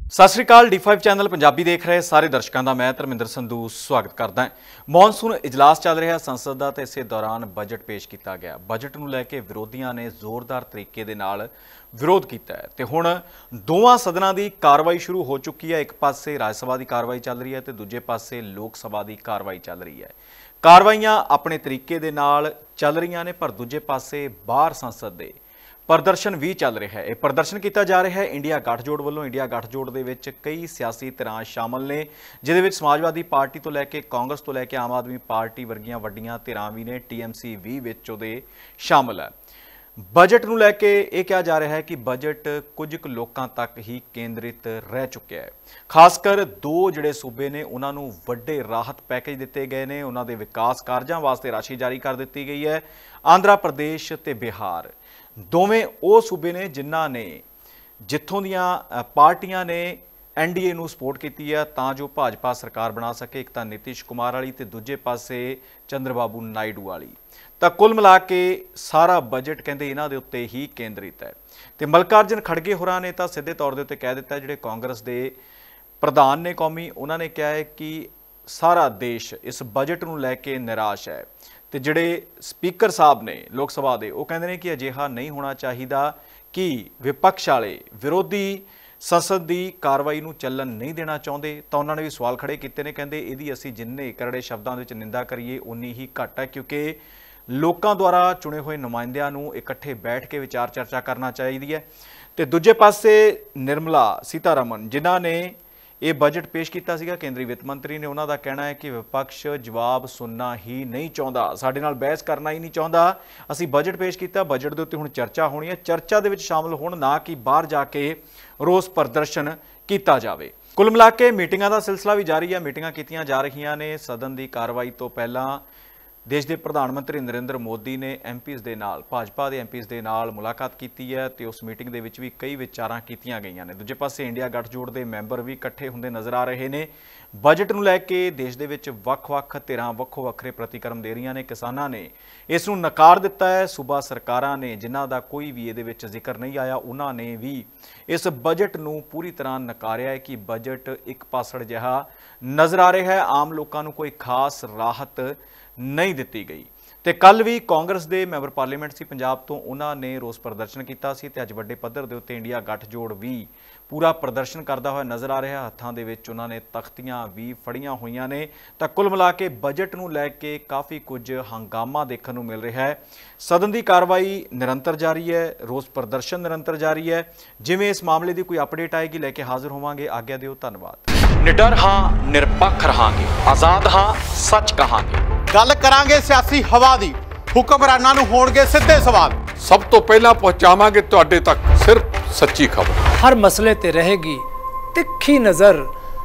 सत श्री अकाल D5 channel Punjabi देख रहे सारे दर्शकों का मैं धर्मिंदर संधू स्वागत करदा हां। मॉनसून इजलास चल रहा संसद का, तो इस दौरान बजट पेश किया गया। बजट नूं लैके विरोधियों ने जोरदार तरीके दे नाल विरोध किया है तो हुण दोवां सदनां की कार्रवाई शुरू हो चुकी है। एक पासे राज सभा की कार्रवाई चल रही है तो दूजे पासे लोक सभा की कार्रवाई चल रही है। कार्रवाइयां अपने तरीके दे नाल चल रही ने, पर दूजे पासे बाहर संसद दे प्रदर्शन भी चल रहा है। प्रदर्शन किया जा रहा है इंडिया गठजोड़ वालों। इंडिया गठजोड़ दे विच कई सियासी धिरां शामिल ने, जिहदे विच समाजवादी पार्टी तो लैके कांग्रेस तो लैके आम आदमी पार्टी वर्गियां वड्डियां धिरां भी ने। TMC भी विच उहदे शामिल है। बजट नूं लैके यह कहा जा रहा है कि बजट कुछ क लोकां तक ही केंद्रित रह चुकिया है। खासकर दो जिहड़े सूबे ने उन्हां नूं वड्डे राहत पैकेज दिते गए ने। उन्हां दे विकास कारजां वास्ते राशि जारी कर दित्ती गई है। आंध्रा प्रदेश ते बिहार दोवें वो सूबे ने जिन्हां ने जिथों दियां पार्टियां ने NDA नूं सपोर्ट की है तां जो भाजपा सरकार बना सके। एक तां नीतीश कुमार वाली ते दूजे पासे चंद्रबाबू नायडू वाली। तो कुल मिला के सारा बजट कहते इन्हां दे उत्ते ही केंद्रित है। तो मल्लिकार्जुन खड़गे होरां ने तां सीधे तौर दे उत्ते कह दिता, जिहड़े कांग्रेस दे प्रधान ने कौमी, उन्होंने कहा है कि सारा देश इस बजट नूं लैके निराश है। तो जिहड़े स्पीकर साहब ने लोक सभा के, वो कहते हैं कि अजिहा नहीं होना चाहिए कि विपक्ष वाले विरोधी संसद की कार्रवाई नूं चलन नहीं देना चाहते। तो उन्होंने भी सवाल खड़े किए ने, कहते इहदी असीं जिन्ने करड़े शब्दों में निंदा करिए उन्नी ही घट है, क्योंकि लोगों द्वारा चुने हुए नुमाइंदियां नूं इकट्ठे बैठ के विचार चर्चा करना चाहिए है। तो दूजे पासे निर्मला सीतारमन जिन्हां ने ये बजट पेश किया सीगा, केंद्रीय वित्त मंत्री ने, उन्हों का कहना है कि विपक्ष जवाब सुनना ही नहीं चाहता, साडे नाल बहस करना ही नहीं चाहता। असी बजट पेश किया, बजट के उत्ते हुण चर्चा होनी है, चर्चा दे विच शामिल होण, ना कि बाहर जाके रोस प्रदर्शन किया जाए। कुल मिला के मीटिंगां दा सिलसिला भी जारी है। मीटिंगां कीतियां जा रही ने। सदन की कार्रवाई तो पहला देश के प्रधानमंत्री नरेंद्र मोदी ने MPs दे नाल, भाजपा के MPs दे नाल मुलाकात की है तो उस मीटिंग दे विच भी कई विचारां कीतियां गईयां ने। दूजे पासे इंडिया गठजोड़ के मैंबर भी इकट्ठे हुंदे नज़र आ रहे ने। बजट नूं लैके देश दे विच वख-वख धिरां वक्खो वक्खरे प्रतिक्रम दे रहीआं ने। किसानां ने इस नूं नकार दिता है। सूबा सरकारां ने, जिन्हां दा कोई भी इहदे विच जिक्र नहीं आया, उन्हां ने भी इस बजट नूं पूरी तरह नकारिया है कि बजट एक पासड़ जिहा नज़र आ रहा है। आम लोकां नूं कोई खास राहत नहीं दिती गई। तो कल भी कांग्रेस के मैंबर पार्लीमेंट सी पंजाब तो, उन्होंने रोस प्रदर्शन किया सी ते अज वड्डे पद्धर दे उत्ते इंडिया गठजोड़ भी पूरा प्रदर्शन करता हुआ नज़र आ रहा। हत्थां दे विच उन्होंने तख्तियां भी फड़ियां हुई ने। तो कुल मिला के बजट नूं लैके काफ़ी कुछ हंगामा देखने को मिल रहा है। सदन की कार्रवाई निरंतर जारी है, रोस प्रदर्शन निरंतर जारी है। जिवें इस मामले की कोई अपडेट आएगी लैके हाजिर होवांगे। आग्ञा दिओ, धन्यवाद। निडर हाँ, निरपक्ष रहांगे, आज़ाद हाँ, सच कहांगे। गल करांगे सियासी हवा दी, हुक्मरानां नूं होणगे सिद्धे सवाल। सब तो पहला पहुंचावांगे तुहाडे तक सिर्फ सच्ची खबर। हर मसले ते रहेगी तिखी नज़र,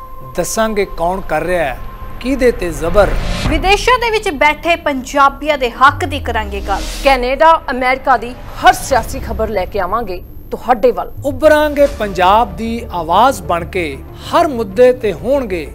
दसांगे कौन कर रहा है किहदे ते जबर। विदेशों दे विच बैठे पंजाबियां दे हक दी करांगे गल। कैनेडा अमेरिका दी हर सियासी खबर लेके आवांगे तुहाडे वल। उभरांगे पंजाब दी आवाज़ बन के, हर मुद्दे ते होणगे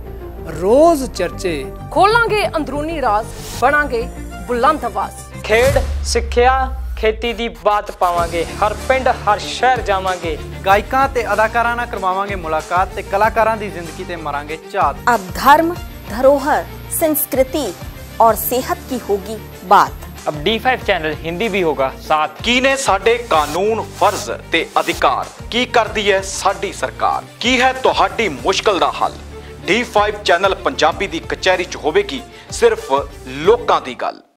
रोज चर्चे। खोलांगे अंदरूनी राज, बनांगे बुलंद आवाज। खेड, सिक्ख्या, खेती दी बात पावांगे, हर पिंड हर शहर जावांगे। गायकां ते अदाकारां नाल करवावांगे मुलाकात ते कलाकारां दी जिंदगी ते मारांगे झात। अब धर्म, धरोहर, संस्कृति और सेहत की होगी बात। अब D5 चैनल हिंदी भी होगा साथ। की ने साडे कानून, फर्ज ते अधिकार, की करदी है साडी सरकार, की है तुहाडी मुश्किल दा हल। D5 चैनल पंजाबी दी कचहरी च होवेगी सिर्फ लोकां दी गल।